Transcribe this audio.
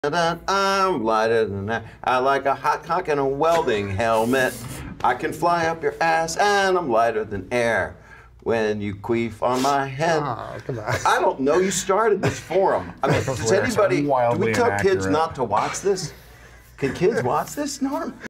I'm lighter than that. I like a hot cock and a welding helmet. I can fly up your ass and I'm lighter than air. When you queef on my head. Oh, come on. I don't know. You started this forum. I mean, does anybody? Do we tell kids not to watch this? Can kids watch this, Norm?